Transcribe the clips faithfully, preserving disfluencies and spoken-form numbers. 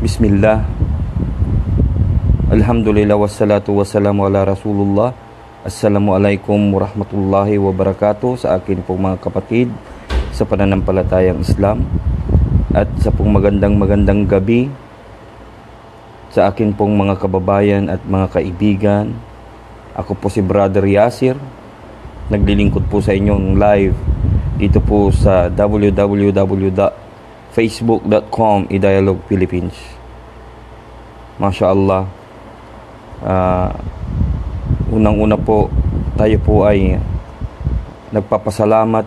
Bismillah. Alhamdulillah wassalatu wassalamu ala Rasulullah. Assalamualaikum warahmatullahi wabarakatuh sa akin pong mga kapatid sa pananampalatayang Islam, at sa pong magandang magandang gabi sa akin pong mga kababayan at mga kaibigan. Ako po si Brother Yasir, naglilingkod po sa inyong live dito po sa w w w dot facebook dot com iDialogue Philippines. Masya Allah, uh, unang-una po tayo po ay nagpapasalamat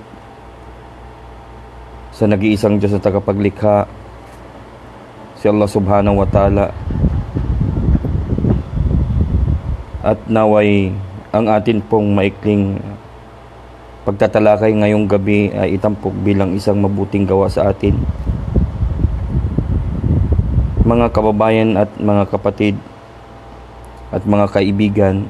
sa nag-iisang Diyos na tagapaglikha, si Allah subhanahu wa ta'ala, at naway ang atin pong maikling pagtatalakay ngayong gabi ay itampok bilang isang mabuting gawa sa atin. Mga kababayan at mga kapatid at mga kaibigan,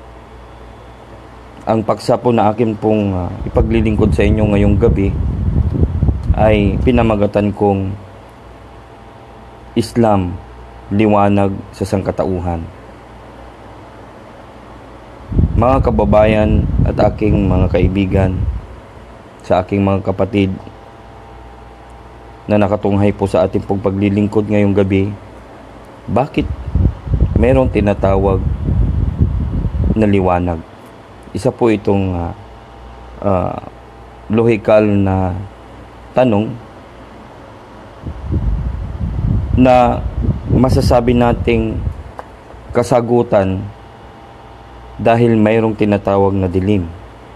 ang paksa po na akin pong uh, ipaglilingkod sa inyo ngayong gabi ay pinamagatan kong Islam, liwanag sa sangkatauhan. Mga kababayan at aking mga kaibigan, sa aking mga kapatid na nakatunghay po sa ating pong paglilingkod ngayong gabi, bakit merong tinatawag na liwanag? Isa po itong uh, uh, lohikal na tanong na masasabi nating kasagutan dahil mayroong tinatawag na dilim.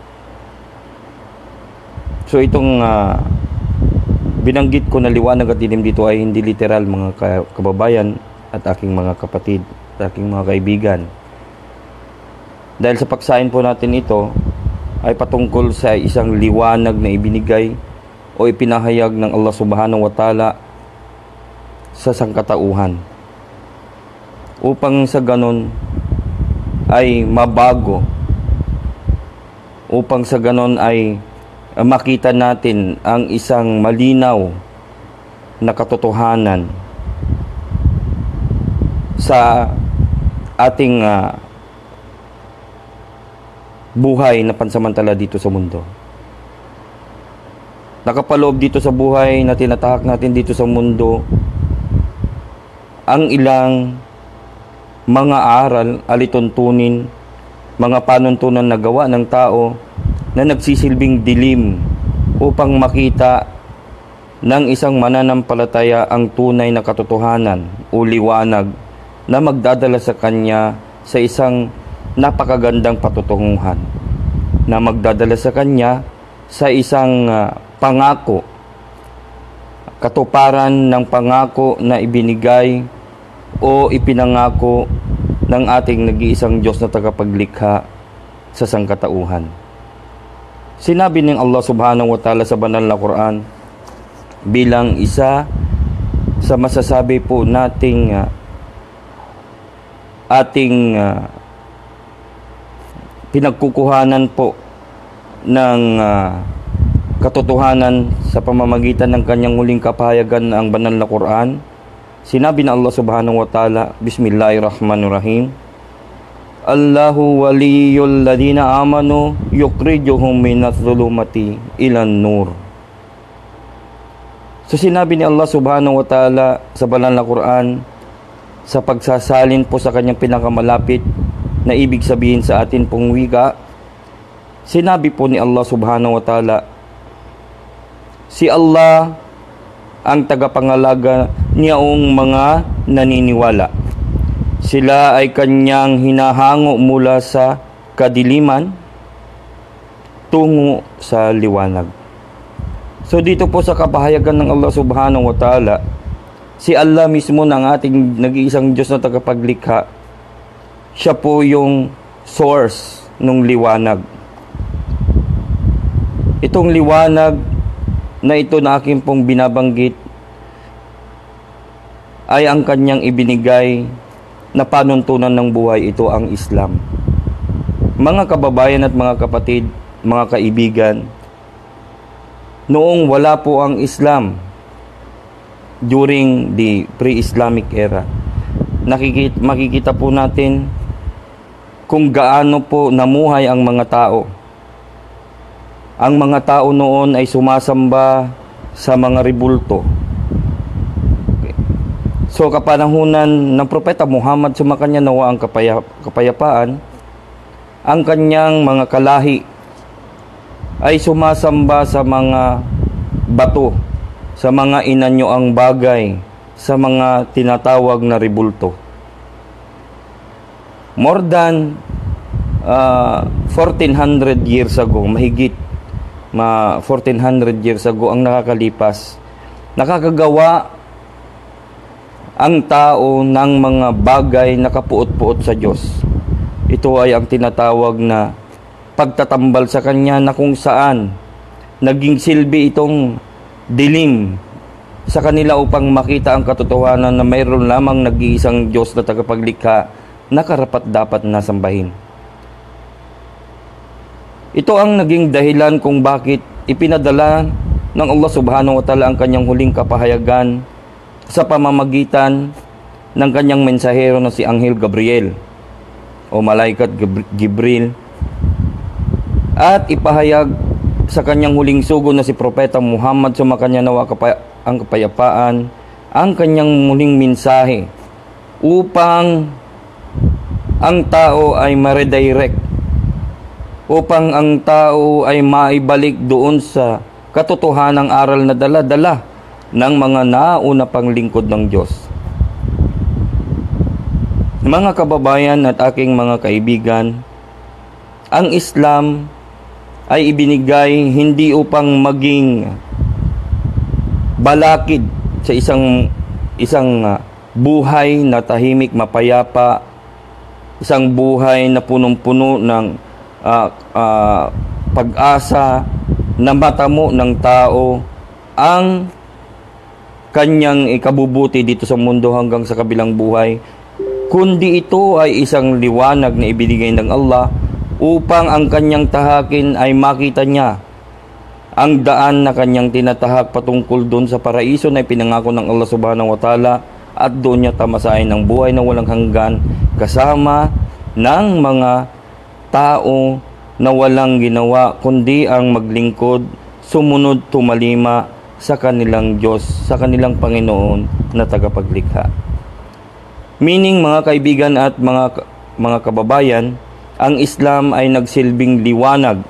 So itong uh, binanggit ko na liwanag at dilim dito ay hindi literal, mga kababayan at aking mga kapatid at aking mga kaibigan. Dahil sa paksain po natin ito ay patungkol sa isang liwanag na ibinigay o ipinahayag ng Allah subhanahu wa ta'ala sa sangkatauhan, upang sa ganon ay mabago, upang sa ganon ay makita natin ang isang malinaw na katotohanan sa ating uh, buhay na pansamantala dito sa mundo. Nakapaloob dito sa buhay na tinatahak natin dito sa mundo ang ilang mga aral, alituntunin, mga panuntunan na gawa ng tao na nagsisilbing dilim upang makita ng isang mananampalataya ang tunay na katotohanan o liwanag na magdadala sa kanya sa isang napakagandang patutunguhan, na magdadala sa kanya sa isang uh, pangako, katuparan ng pangako na ibinigay o ipinangako ng ating nag-iisang Diyos na tagapaglikha sa sangkatauhan. Sinabi ng Allah subhanahu wa ta'ala sa banal na Quran bilang isa sa masasabi po nating uh, ating uh, pinagkukuhanan po ng uh, katotohanan sa pamamagitan ng kanyang huling kapahayagan na ang banal na Quran. Sinabi ng Allah subhanahu wa ta'ala, Bismillahirrahmanirrahim, Allahu waliyul ladina amanu yukrijuhum minadh dhulumati ilan nur. So sinabi ni Allah subhanahu wa ta'ala sa banal na Quran, sa pagsasalin po sa kanyang pinakamalapit na ibig sabihin sa atin pong wika, sinabi po ni Allah subhanahu wa ta'ala, si Allah ang tagapangalaga niyaong mga naniniwala. Sila ay kanyang hinahango mula sa kadiliman tungo sa liwanag. So dito po sa kapahayagan ng Allah subhanahu wa ta'ala, si Allah mismo ng ating nag-iisang Diyos na tagapaglikha, siya po yung source ng liwanag. Itong liwanag na ito na aking pong binabanggit ay ang kanyang ibinigay na panuntunan ng buhay, ito ang Islam. Mga kababayan at mga kapatid, mga kaibigan, noong wala po ang Islam, during the pre-Islamic era. Nakikita, makikita po natin kung gaano po namuhay ang mga tao. Ang mga tao noon ay sumasamba sa mga ribulto. Okay. So kapanahunan ng Propeta Muhammad, sumakanya nawa ang kapaya, kapayapaan, ang kanyang mga kalahi ay sumasamba sa mga bato, sa mga inanyoang bagay, sa mga tinatawag na ribulto. More than uh, fourteen hundred years ago, mahigit ma fourteen hundred years ago ang nakakalipas, nakakagawa ang tao ng mga bagay na kapuot-puot sa Diyos. Ito ay ang tinatawag na pagtatambal sa Kanya, na kung saan naging silbi itong dilim sa kanila upang makita ang katotohanan na mayroon lamang nag-iisang Diyos na tagapaglikha na karapat dapat na sambahin. Ito ang naging dahilan kung bakit ipinadala ng Allah subhanahu wa ta'ala ang kanyang huling kapahayagan sa pamamagitan ng kanyang mensahero na si Anghel Gabriel o Malaikat Gibril, at ipahayag sa kanyang huling sugo na si Propeta Muhammad, sumakanya nawa kapay- ang kapayapaan, ang kanyang muling mensahe upang ang tao ay ma-redirect, upang ang tao ay maibalik doon sa katotohanang aral na dala-dala ng mga nauna pang lingkod ng Diyos. Mga kababayan at aking mga kaibigan, ang Islam ay ibinigay hindi upang maging balakid sa isang isang buhay na tahimik, mapayapa, isang buhay na punong-puno ng uh, uh, pag-asa, na matamo ng tao ang kanyang ikabubuti dito sa mundo hanggang sa kabilang buhay, kundi ito ay isang liwanag na ibinigay ng Allah upang ang kanyang tahakin ay makita niya ang daan na kanyang tinatahak patungkol doon sa paraiso na ipinangako ng Allah subhanahu wa ta'ala, at doon niya tamasahin ng buhay na walang hanggan kasama ng mga tao na walang ginawa kundi ang maglingkod, sumunod, tumalima sa kanilang Diyos, sa kanilang Panginoon na tagapaglikha. Meaning, mga kaibigan at mga mga kababayan, ang Islam ay nagsilbing liwanag.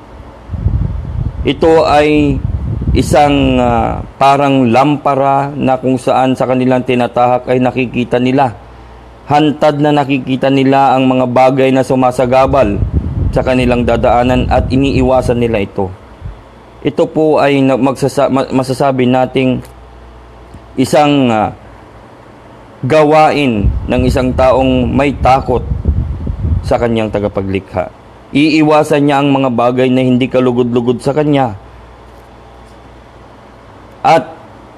Ito ay isang uh, parang lampara na kung saan sa kanilang tinatahak ay nakikita nila, hantad na nakikita nila ang mga bagay na sumasagabal sa kanilang dadaanan at iniiwasan nila ito. Ito po ay magsasa- masasabi nating isang uh, gawain ng isang taong may takot sa kanyang tagapaglikha. Iiwasan niya ang mga bagay na hindi kalugod-lugod sa kanya, at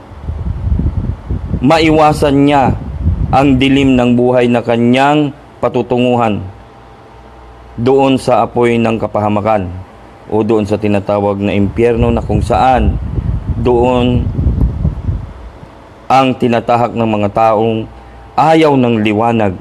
maiwasan niya ang dilim ng buhay na kanyang patutunguhan doon sa apoy ng kapahamakan o doon sa tinatawag na impyerno, na kung saan doon ang tinatahak ng mga taong ayaw ng liwanag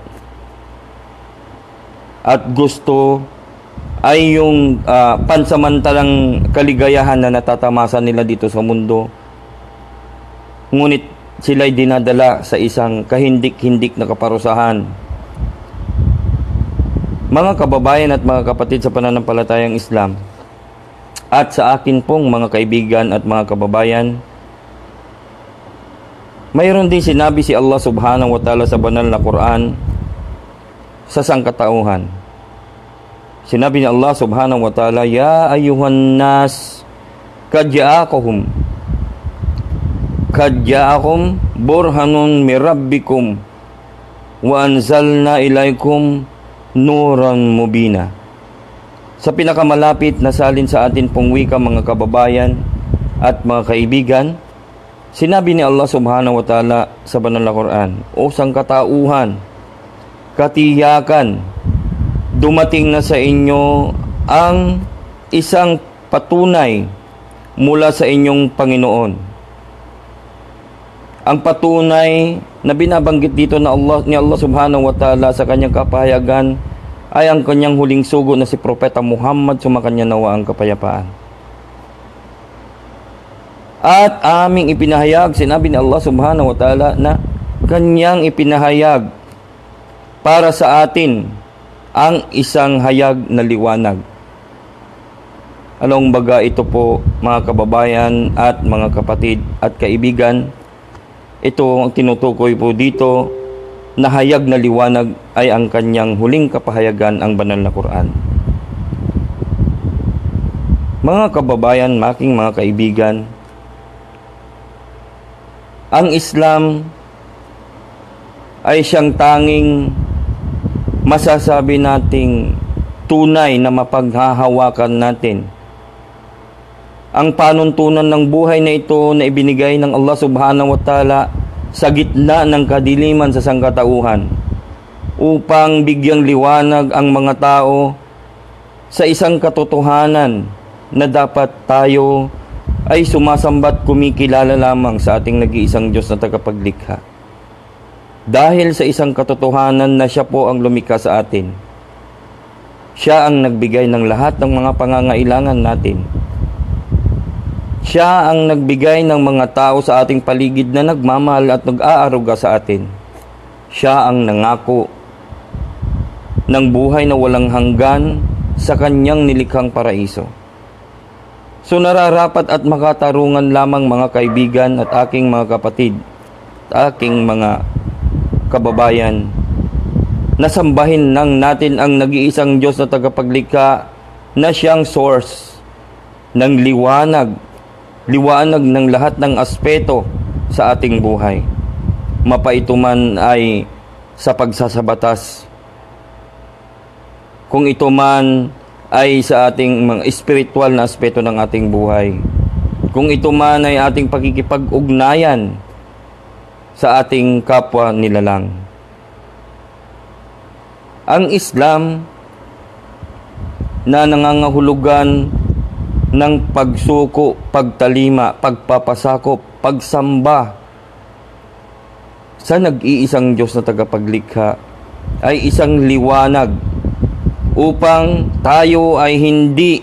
at gusto ay yung uh, pansamantalang kaligayahan na natatamasa nila dito sa mundo, ngunit sila'y dinadala sa isang kahindik-hindik na kaparusahan. Mga kababayan at mga kapatid sa pananampalatayang Islam, at sa akin pong mga kaibigan at mga kababayan, mayroon din sinabi si Allah subhanahu wa ta'ala sa banal na Quran sa sangkatauhan. Sinabi ni Allah subhanahu wa ta'ala, Ya ayuhan nas, kad ja'akum kad ja'akum burhanun min rabbikum wa anzalna ilaykum nuran mubina. Sa pinakamalapit na salin sa atin pong wika, mga kababayan at mga kaibigan, sinabi ni Allah subhanahu wa ta'ala sa banal na Quran, O sangkatauhan, katiyakan, dumating na sa inyo ang isang patunay mula sa inyong Panginoon. Ang patunay na binabanggit dito na Allah, ni Allah subhanahu wa ta'ala sa kanyang kapahayagan ay ang kanyang huling sugo na si Propeta Muhammad, sumakanya nawa ang kapayapaan. At aming ipinahayag, sinabi ni Allah subhanahu wa ta'ala na kanyang ipinahayag para sa atin ang isang hayag na liwanag. Anong baga ito po, mga kababayan at mga kapatid at kaibigan? Ito ang tinutukoy po dito na hayag na liwanag ay ang kanyang huling kapahayagan, ang banal na Quran. Mga kababayan, making mga kaibigan, ang Islam ay siyang tanging masasabi nating tunay na mapaghahawakan natin. Ang panuntunan ng buhay na ito na ibinigay ng Allah subhanahu wa ta'ala sa gitna ng kadiliman sa sangkatauhan upang bigyang liwanag ang mga tao sa isang katotohanan na dapat tayo ay sumasambat kumikilala lamang sa ating nag-iisang Diyos na tagapaglikha. Dahil sa isang katotohanan na siya po ang lumikha sa atin. Siya ang nagbigay ng lahat ng mga pangangailangan natin. Siya ang nagbigay ng mga tao sa ating paligid na nagmamahal at nag-aaruga sa atin. Siya ang nangako ng buhay na walang hanggan sa kanyang nilikhang paraiso. So nararapat at makatarungan lamang mga kaibigan at aking mga kapatid, at aking mga kababayan, nasambahin nang natin ang nag-iisang Diyos na tagapaglikha na siyang source ng liwanag, liwanag ng lahat ng aspeto sa ating buhay. Mapaito man ay sa pagsasabatas, kung ito man ay sa ating mga espiritual na aspeto ng ating buhay, kung ito man ay ating pakikipag-ugnayan sa ating kapwa nilalang. Ang Islam na nangangahulugan ng pagsuko, pagtalima, pagpapasakop, pagsamba sa nag-iisang Diyos na tagapaglikha ay isang liwanag upang tayo ay hindi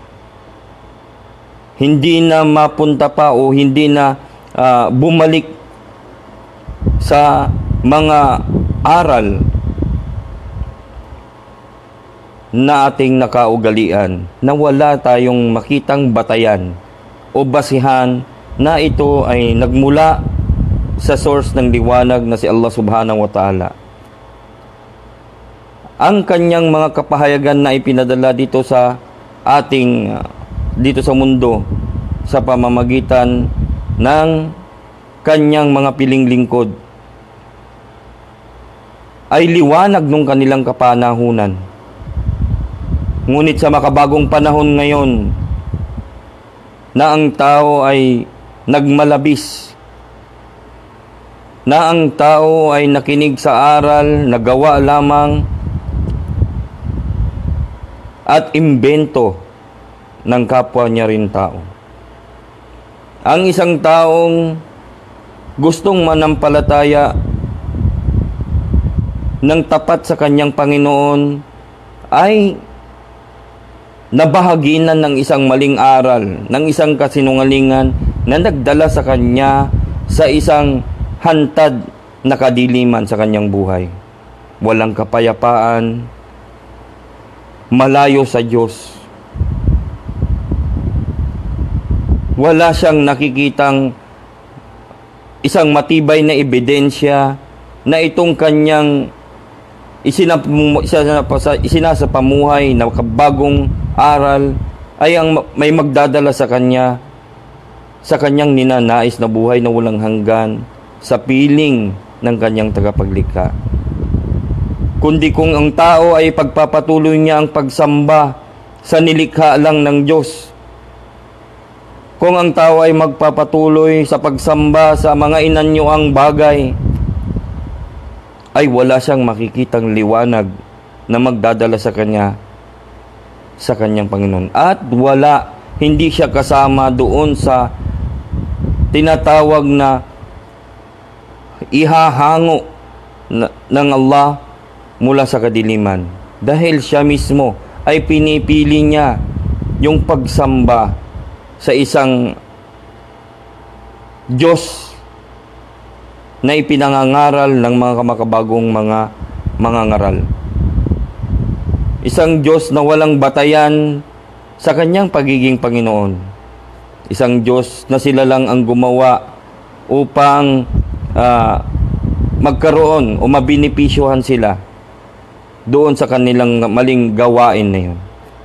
hindi na mapunta pa o hindi na uh, bumalik sa mga aral na ating nakaugalian, na wala tayong makitang batayan o basihan na ito ay nagmula sa source ng liwanag na si Allah subhanahu wa ta'ala. Ang kanyang mga kapahayagan na ipinadala dito sa ating dito sa mundo sa pamamagitan ng kanyang mga piling lingkod ay liwanag nung kanilang kapanahunan. Ngunit sa makabagong panahon ngayon na ang tao ay nagmalabis, na ang tao ay nakinig sa aral, nagawa lamang at imbento ng kapwa niya rin tao. Ang isang taong gustong manampalataya ng tapat sa kanyang Panginoon ay nabahaginan ng isang maling aral, ng isang kasinungalingan na nagdala sa kanya sa isang hantad na kadiliman sa kanyang buhay. Walang kapayapaan, malayo sa Diyos. Wala siyang nakikitang isang matibay na ebidensya na itong kanyang isinasapamuhay na bagong aral ay ang may magdadala sa kanya sa kanyang ninanais na buhay na walang hanggan sa piling ng kanyang tagapaglikha. Kundi kung ang tao ay pagpapatuloy niya ang pagsamba sa nilikha lang ng Diyos, kung ang tao ay magpapatuloy sa pagsamba sa mga inanyoang bagay, ay wala siyang makikitang liwanag na magdadala sa kanya sa kanyang Panginoon. At wala, hindi siya kasama doon sa tinatawag na ihahango na, ng Allah mula sa kadiliman. Dahil siya mismo ay pinipili niya yung pagsamba sa isang Diyos na ipinangangaral ng mga makabagong mga mangangaral. Isang Diyos na walang batayan sa kanyang pagiging Panginoon. Isang Diyos na sila lang ang gumawa upang uh, magkaroon o mabinipisyuhan sila doon sa kanilang maling gawain na yun.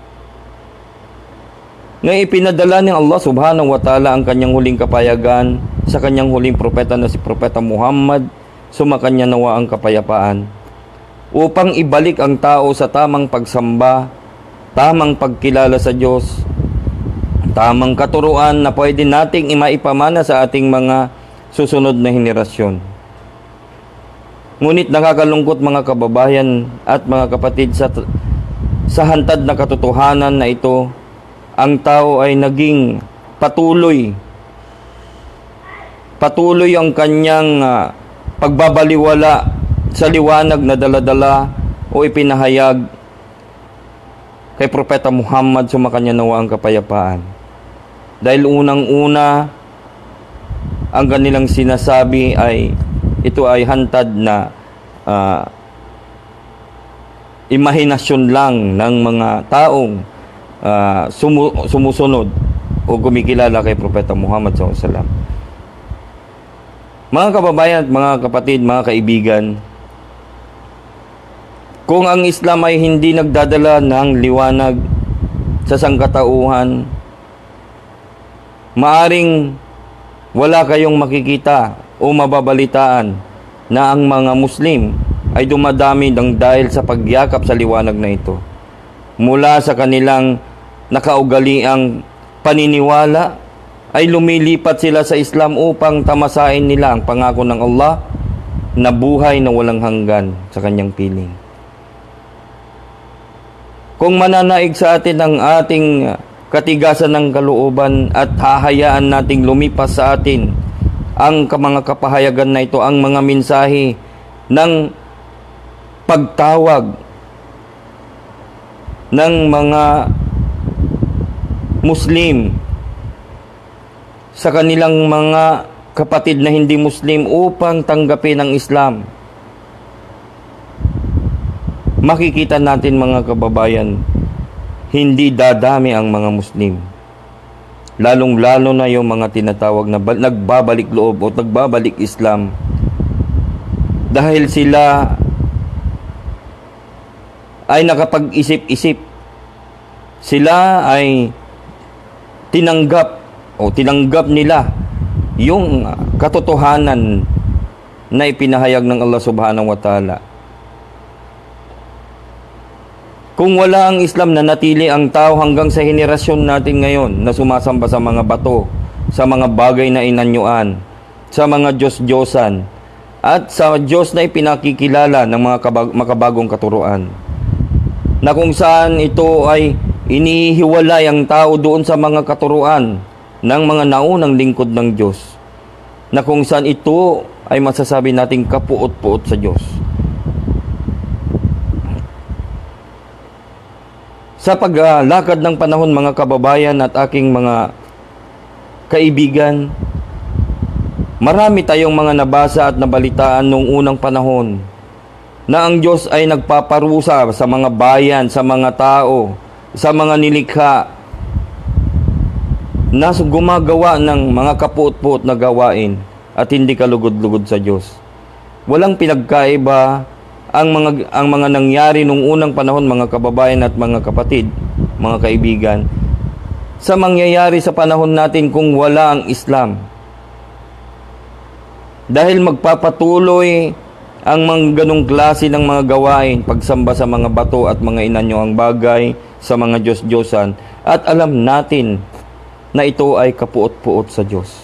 Ngayon ipinadala ni Allah subhanahu wa ta'ala ang kanyang huling kapayagan sa kanyang huling propeta na si Propeta Muhammad, sumakanya nawa ang kapayapaan, upang ibalik ang tao sa tamang pagsamba, tamang pagkilala sa Diyos, tamang katuruan na pwede nating imaipamana sa ating mga susunod na henerasyon. Ngunit nakakalungkot mga kababayan at mga kapatid, sa, sa hantad na katotohanan na ito, ang tao ay naging patuloy. Patuloy ang kanyang uh, pagbabaliwala sa liwanag na daladala o ipinahayag kay Propeta Muhammad, sumakanya nawa ang kapayapaan. Dahil unang-una, ang kanilang sinasabi ay ito ay hantad na uh, imahinasyon lang ng mga taong uh, sumu- sumusunod o kumikilala kay Propeta Muhammad sallallahu alaihi wasallam. Mga kababayan at mga kapatid, mga kaibigan, kung ang Islam ay hindi nagdadala ng liwanag sa sangkatauhan, maaring wala kayong makikita o mababalitaan na ang mga Muslim ay dumadami ng dahil sa pagyakap sa liwanag na ito. Mula sa kanilang nakaugaliang paniniwala, ay lumilipat sila sa Islam upang tamasain nila ang pangako ng Allah na buhay na walang hanggan sa kanyang piling. Kung mananaig sa atin ang ating katigasan ng kalooban at hahayaan nating lumipas sa atin ang mga kapahayagan na ito, ang mga mensahe ng pagtawag ng mga Muslim sa kanilang mga kapatid na hindi Muslim upang tanggapin ang Islam, makikita natin mga kababayan, hindi dadami ang mga Muslim. Lalong-lalo na yung mga tinatawag na nagbabalik loob o nagbabalik Islam. Dahil sila ay nakapag-isip-isip. Sila ay tinanggap o tinanggap nila yung katotohanan na ipinahayag ng Allah subhanahu wa ta'ala. Kung wala ang Islam, na natili ang tao hanggang sa henerasyon natin ngayon na sumasamba sa mga bato, sa mga bagay na inanyuan, sa mga Diyos-Diyosan, at sa Diyos na ipinakikilala ng mga kabag- makabagong katuruan, na kung saan ito ay inihiwalay ang tao doon sa mga katuruan ng mga naunang lingkod ng Diyos, na kung saan ito ay masasabi nating kapuot-puot sa Diyos. Sa paglakad ng panahon mga kababayan at aking mga kaibigan, marami tayong mga nabasa at nabalitaan noong unang panahon na ang Diyos ay nagpaparusa sa mga bayan, sa mga tao, sa mga nilikha na gumagawa ng mga kapuot-puot na gawain at hindi kalugod-lugod sa Diyos. Walang pinagkaiba ang mga ang mga nangyari nung unang panahon mga kababayan at mga kapatid, mga kaibigan, sa mangyayari sa panahon natin kung wala ang Islam. Dahil magpapatuloy ang mga ganong klase ng mga gawain, pagsamba sa mga bato at mga inanyoang bagay, sa mga Diyos-Diyosan, at alam natin na ito ay kapuot-puot sa Diyos.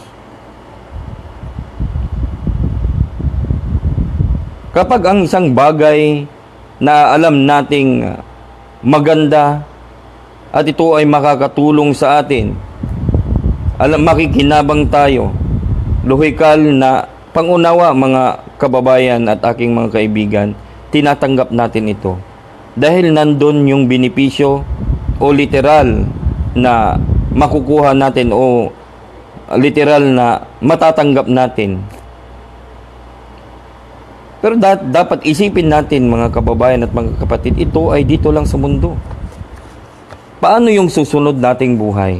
Kapag ang isang bagay na alam nating maganda at ito ay makakatulong sa atin, alam, makikinabang tayo, lohikal na Pangunawa, mga kababayan at aking mga kaibigan, tinatanggap natin ito. Dahil nandun yung benepisyo o literal na makukuha natin o literal na matatanggap natin. Pero da- dapat isipin natin, mga kababayan at mga kapatid, ito ay dito lang sa mundo. Paano yung susunod nating buhay?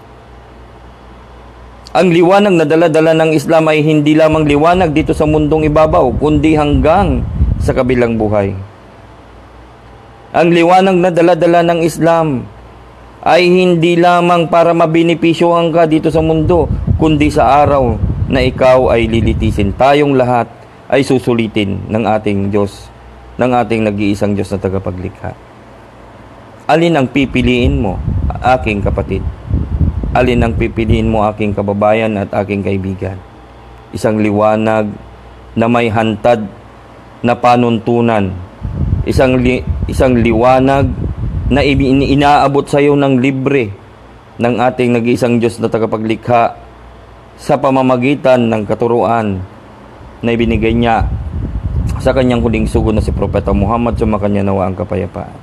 Ang liwanag na dala-dala ng Islam ay hindi lamang liwanag dito sa mundong ibabaw, kundi hanggang sa kabilang buhay. Ang liwanag na dala-dala ng Islam ay hindi lamang para mabenepisyohan ka dito sa mundo, kundi sa araw na ikaw ay lilitisin. Tayong lahat ay susulitin ng ating Diyos, ng ating nag-iisang Diyos na tagapaglikha. Alin ang pipiliin mo, aking kapatid? Alin ang pipiliin mo, aking kababayan at aking kaibigan? Isang liwanag na may hantad na panuntunan. Isang, li, isang liwanag na inaabot sa iyo ng libre ng ating nag-iisang Diyos na tagapaglikha sa pamamagitan ng katuruan na ibinigay niya sa kanyang huling sugod na si Propeta Muhammad, sumakanya nawa ang kapayapaan.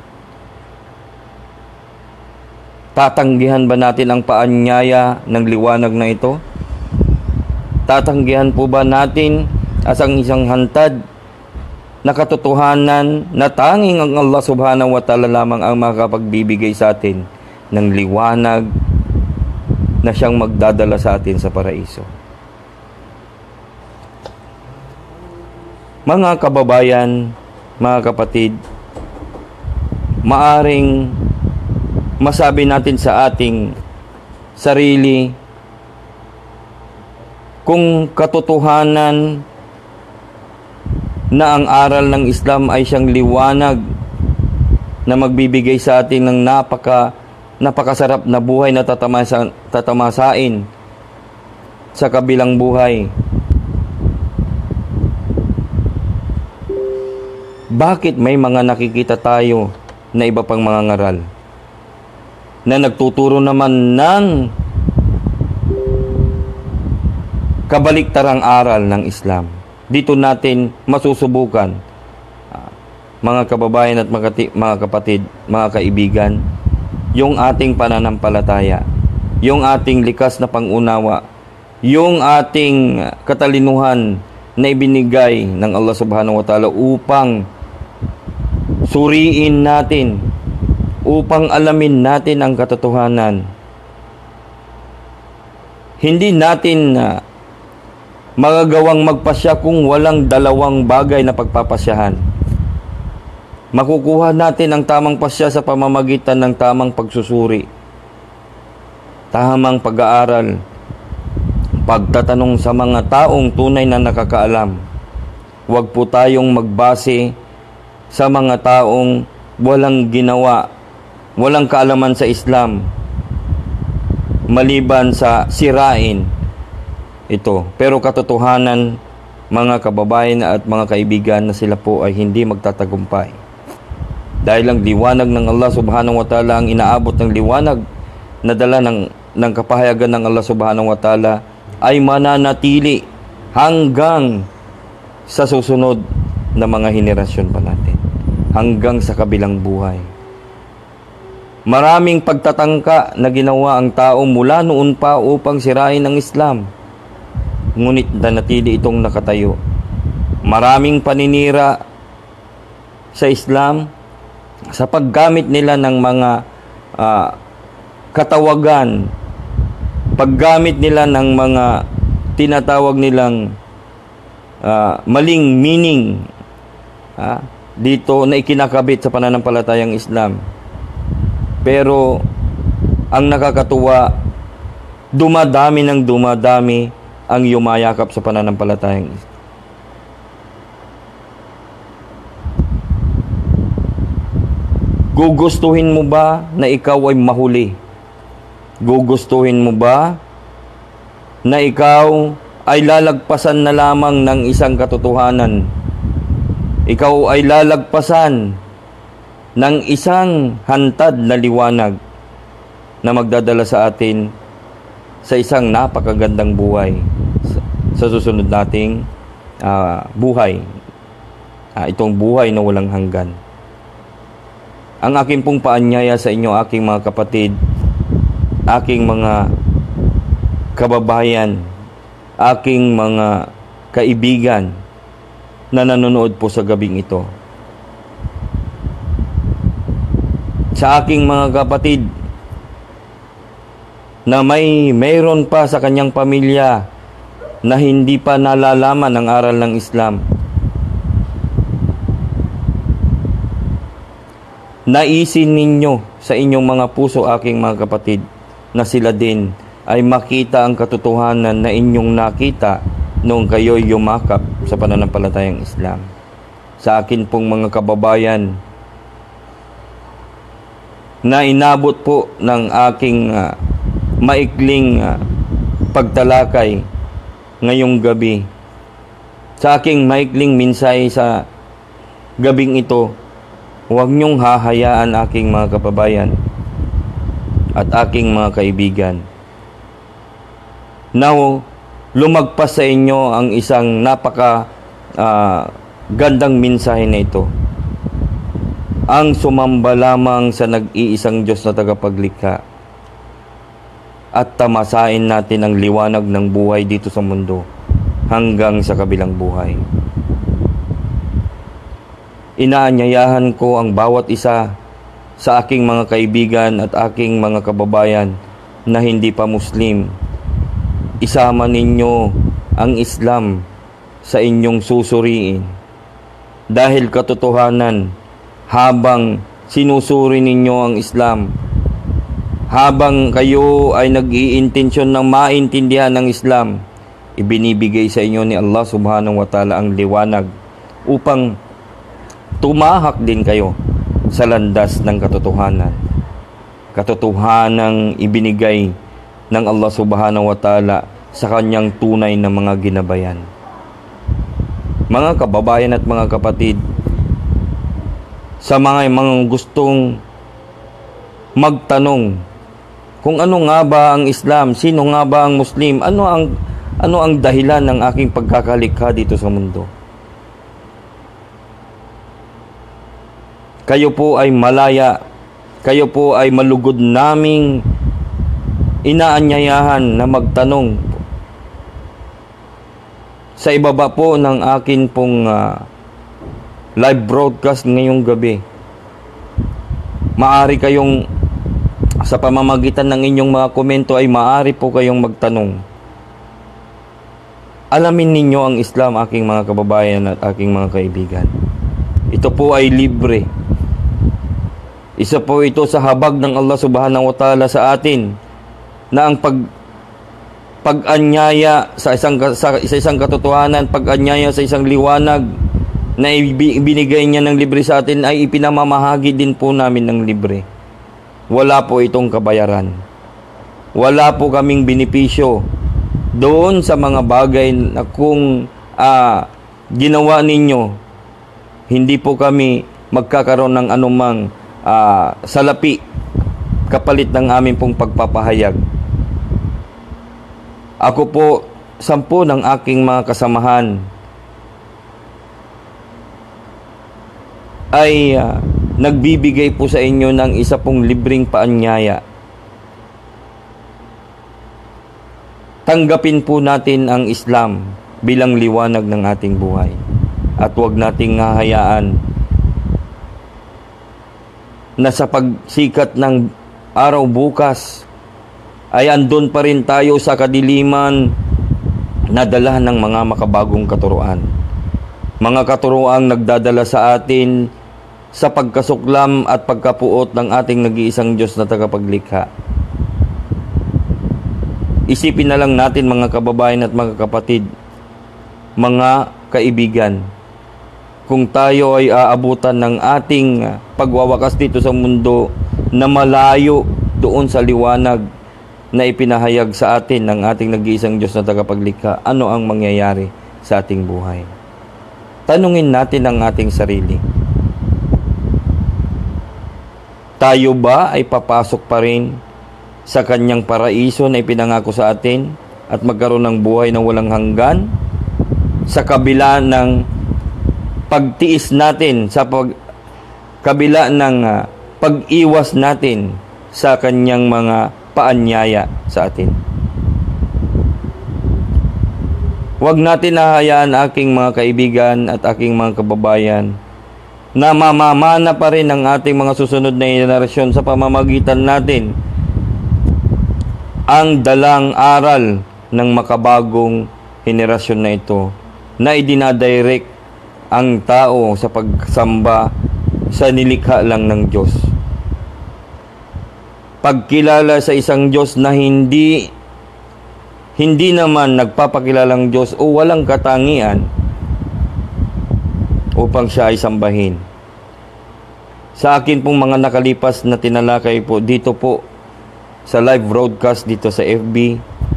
Tatanggihan ba natin ang paanyaya ng liwanag na ito? Tatanggihan po ba natin as ang isang hantad na katotohanan na tanging ang Allah subhanahu wa ta'ala lamang ang makapagbibigay sa atin ng liwanag na siyang magdadala sa atin sa paraiso? Mga kababayan, mga kapatid, maaring masabi natin sa ating sarili kung katotohanan na ang aral ng Islam ay siyang liwanag na magbibigay sa atin ng napaka napakasarap na buhay na tatamasa, tatamasain sa kabilang buhay. Bakit may mga nakikita tayo na iba pang mga ngaral na nagtuturo naman ng kabaliktarang aral ng Islam? Dito natin masusubukan, mga kababayan at mga kapatid, mga kaibigan, yung ating pananampalataya, yung ating likas na pangunawa, yung ating katalinuhan na ibinigay ng Allah subhanahu wa ta'ala upang suriin natin, upang alamin natin ang katotohanan. Hindi natin uh, magagawang magpasya kung walang dalawang bagay na pagpapasyahan. Makukuha natin ang tamang pasya sa pamamagitan ng tamang pagsusuri, tamang pag-aaral, pagtatanong sa mga taong tunay na nakakaalam. Huwag po tayong magbase sa mga taong walang ginawa, walang kaalaman sa Islam, maliban sa sirain ito. Pero katotohanan, mga kababayan at mga kaibigan, na sila po ay hindi magtatagumpay. Dahil ang liwanag ng Allah subhanahu wa ta'ala, ang inaabot ng liwanag na dala ng, ng kapahayagan ng Allah subhanahu wa ta'ala, ay mananatili hanggang sa susunod na mga henerasyon pa natin, hanggang sa kabilang buhay. Maraming pagtatangka na ginawa ang tao mula noon pa upang sirain ang Islam, ngunit nanatili itong nakatayo. Maraming paninira sa Islam sa paggamit nila ng mga uh, katawagan, paggamit nila ng mga tinatawag nilang uh, maling meaning uh, dito na ikinakabit sa pananampalatayang Islam. Pero ang nakakatuwa, dumadami ng dumadami ang yumayakap sa pananampalatayang Islam. Gugustuhin mo ba na ikaw ay mahuli? Gugustuhin mo ba na ikaw ay lalagpasan na lamang ng isang katotohanan? Ikaw ay lalagpasan ng isang hantad na liwanag na magdadala sa atin sa isang napakagandang buhay sa susunod nating uh, buhay. Uh, itong buhay na walang hanggan. Ang aking pong paanyaya sa inyo, aking mga kapatid, aking mga kababayan, aking mga kaibigan na nanonood po sa gabing ito. Sa aking mga kapatid na may mayroon pa sa kanyang pamilya na hindi pa nalalaman ang aral ng Islam, naisin ninyo sa inyong mga puso, aking mga kapatid, na sila din ay makita ang katotohanan na inyong nakita noong kayo'y yumakap sa pananampalatayang Islam. Sa akin pong mga kababayan na inabot po ng aking uh, maikling uh, pagtalakay ngayong gabi, sa aking maikling minsay sa gabing ito, huwag niyong hahayaan, aking mga kababayan at aking mga kaibigan, na lumagpas sa inyo ang isang napaka uh, gandang mensahe na ito. Ang sumamba lamang sa nag-iisang Diyos na tagapaglikha at tamasain natin ang liwanag ng buhay dito sa mundo hanggang sa kabilang buhay. Inaanyayahan ko ang bawat isa sa aking mga kaibigan at aking mga kababayan na hindi pa Muslim. Isama ninyo ang Islam sa inyong susuriin. Dahil katotohanan, habang sinusuri ninyo ang Islam, habang kayo ay nag-iintensyon ng maintindihan ng Islam, ibinibigay sa inyo ni Allah subhanahu wa ta'ala ang liwanag upang tumahak din kayo sa landas ng katotohanan. Katotohanang ibinigay ng Allah subhanahu wa ta'ala sa kanyang tunay na mga ginabayan. Mga kababayan at mga kapatid, sa mga mga gustong magtanong kung ano nga ba ang Islam, sino nga ba ang Muslim, ano ang ano ang dahilan ng aking pagkakalikha dito sa mundo, kayo po ay malaya, kayo po ay malugod naming inaanyayahan na magtanong sa ibaba po ng akin pong uh, live broadcast ngayong gabi. Maari kayong, sa pamamagitan ng inyong mga komento, ay maari po kayong magtanong. Alamin ninyo ang Islam, aking mga kababayan at aking mga kaibigan. Ito po ay libre. Isa po ito sa habag ng Allah subhanahu wa ta'ala sa atin, na ang pag pag-anyaya sa isang, sa, sa isang katotohanan, pag-anyaya sa isang liwanag na ibinigay niya ng libre sa atin, ay ipinamamahagi din po namin ng libre. Wala po itong kabayaran. Wala po kaming benepisyo doon sa mga bagay na kung uh, ginawa ninyo, hindi po kami magkakaroon ng anumang uh, salapi kapalit ng aming pong pagpapahayag. Ako po, sampu ng aking mga kasamahan ay uh, nagbibigay po sa inyo ng isa pong libreng paanyaya. Tanggapin po natin ang Islam bilang liwanag ng ating buhay. At huwag nating hahayaan na sa pagsikat ng araw bukas ay andun pa rin tayo sa kadiliman na dala ng mga makabagong katuruan. Mga katuruang nagdadala sa atin sa pagkasuklam at pagkapuot ng ating nag-iisang Diyos na tagapaglikha. Isipin na lang natin, mga kababayan at mga kapatid, mga kaibigan, kung tayo ay aabutan ng ating pagwawakas dito sa mundo na malayo doon sa liwanag na ipinahayag sa atin ng ating nag-iisang Diyos na tagapaglikha, ano ang mangyayari sa ating buhay? Tanungin natin ang ating sarili. Tayo ba ay papasok pa rin sa kanyang paraiso na ipinangako sa atin at magkaroon ng buhay na walang hanggan? sa kabila ng pagtiis natin, sa pag, kabila ng uh, pag-iwas natin sa kanyang mga paanyaya sa atin. Huwag natin nahayaan, aking mga kaibigan at aking mga kababayan, na mamamana pa rin ang ating mga susunod na henerasyon sa pamamagitan natin ang dalang aral ng makabagong henerasyon na ito, na idinadirect ang tao sa pagsamba sa nilikha lang ng Diyos. Pagkilala sa isang Diyos na hindi hindi naman nagpapakilalang Diyos o walang katangian upang siya ay sambahin. Sa akin pong mga nakalipas na tinalakay po dito po sa live broadcast dito sa F B,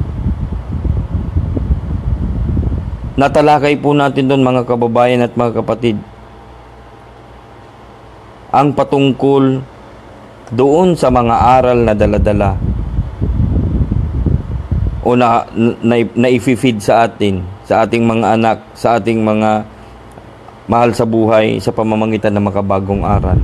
natalakay po natin doon, mga kababayan at mga kapatid, ang patungkol doon sa mga aral na daladala o na, na, na i-feed sa atin, sa ating mga anak, sa ating mga mahal sa buhay sa pamamagitan ng makabagong aral.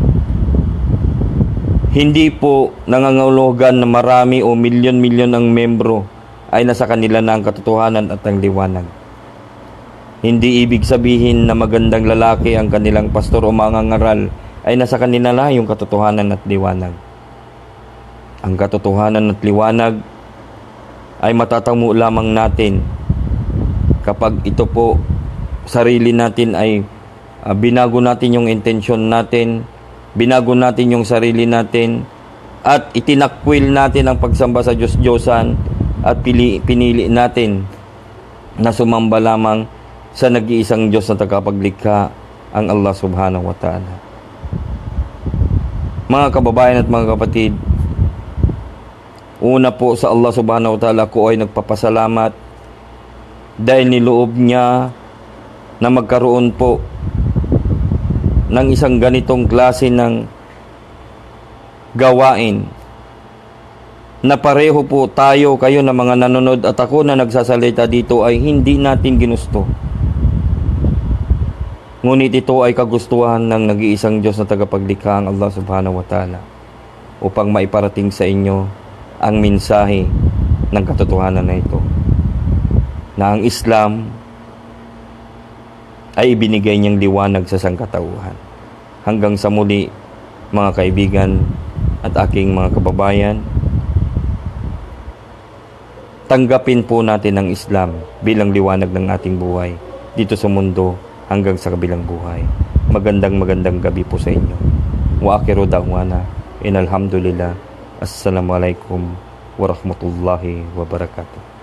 Hindi po nangangahulugan na marami o milyon-milyon ang membro ay nasa kanila na ang katotohanan at ang liwanag. Hindi ibig sabihin na magandang lalaki ang kanilang pastor o mangangaral ay nasa kanila na yung katotohanan at liwanag. Ang katotohanan at liwanag ay matatamo lamang natin kapag ito po sarili natin ay uh, binago natin yung intensyon natin, binago natin yung sarili natin, at itinakwil natin ang pagsamba sa Diyos-Diyosan at pili, pinili natin na sumamba lamang sa nag-iisang Diyos na tagapaglikha, ang Allah subhanahu wa ta'ala. Mga kababayan at mga kapatid, una po sa Allah subhanahu wa ta'ala ko ay nagpapasalamat dahil niloob niya na magkaroon po ng isang ganitong klase ng gawain na pareho po tayo, kayo na mga nanonood at ako na nagsasalita dito, ay hindi natin ginusto. Ngunit ito ay kagustuhan ng nag-iisang Diyos na tagapaglikha, ang Allah subhanahu wa ta'ala, upang maiparating sa inyo ang mensahe ng katotohanan na ito, na ang Islam ay ibinigay niyang liwanag sa sangkatauhan. Hanggang sa muli, mga kaibigan at aking mga kababayan, tanggapin po natin ang Islam bilang liwanag ng ating buhay dito sa mundo hanggang sa kabilang buhay. Magandang magandang gabi po sa inyo. Wa akhiru da'wana inalhamdulillah. Assalamualaikum warahmatullahi wabarakatuh.